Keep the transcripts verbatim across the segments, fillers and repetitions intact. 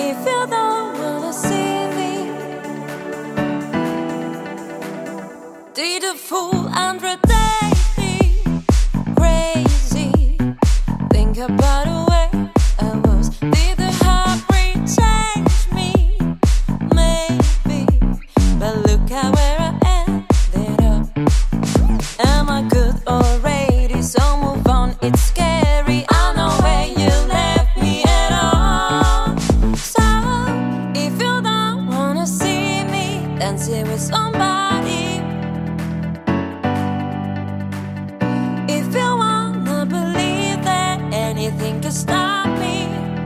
if you don't wanna see me. Did a fool under day crazy? Think about the way I was. Did the heartbreak change me? Maybe, but look at where I ended up. Am I good already? So move on, it's scary. I know where you left me at all. So if you don't wanna see me dancing with somebody, if you wanna believe that anything can stop me,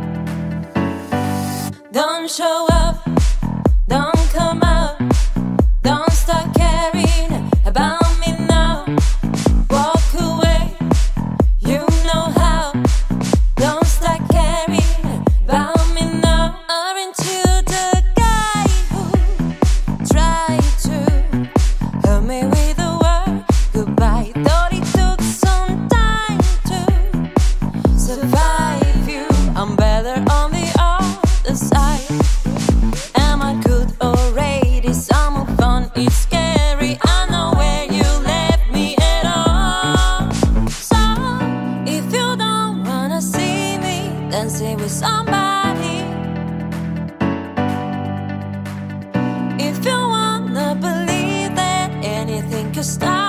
don't show up, don't come out, don't start caring about me now. Walk away, you know how. Don't start caring about me now. Aren't you the guy who tried to hurt me with a word goodbye? Thought it took some time to survive you. I'm better on the other side. Am I good already? Some move on, it's scary. I know where you left me at all. So if you don't wanna see me dancing with somebody, if you wanna believe that anything can stop